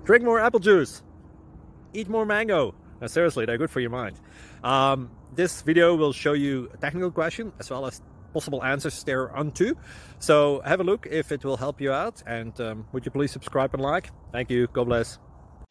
Drink more apple juice. Eat more mango. Now, seriously, they're good for your mind. This video will show you a technical question as well as possible answers thereunto. So have a look if it will help you out, and would you please subscribe and like? Thank you. God bless.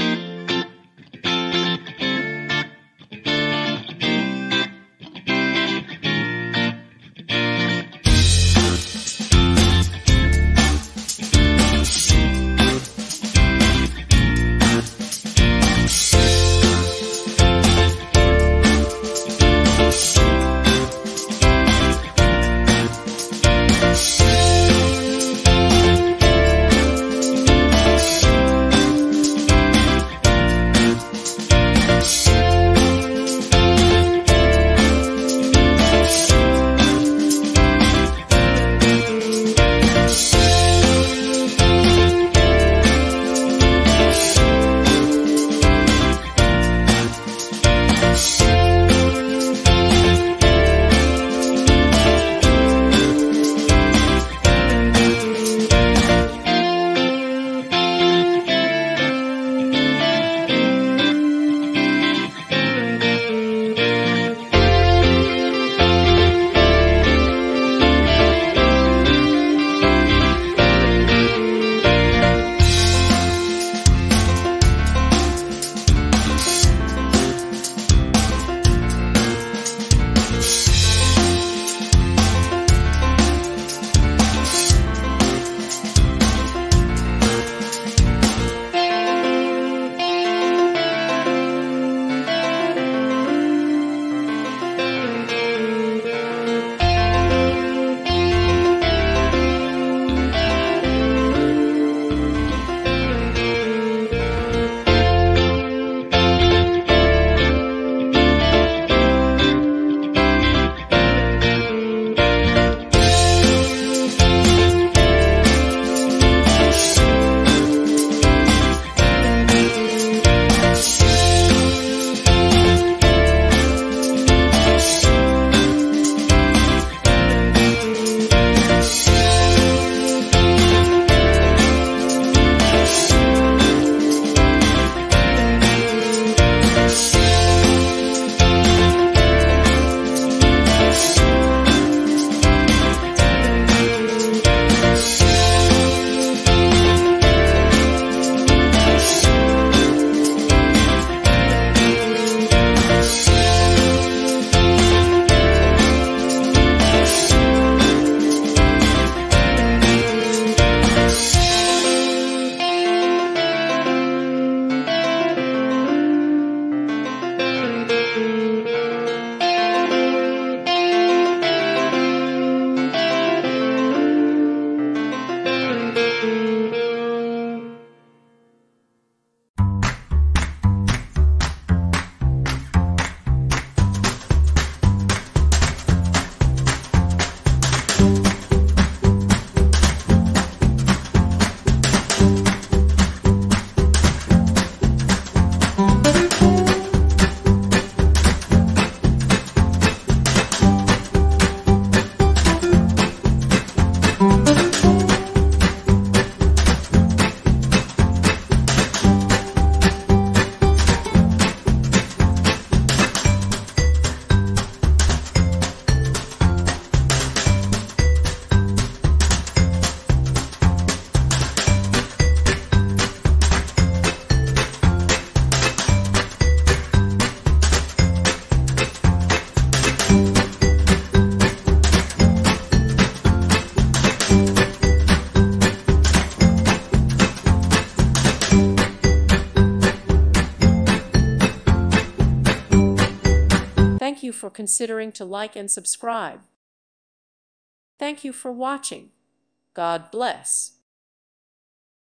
Thank you for considering to like and subscribe. Thank you for watching. God bless.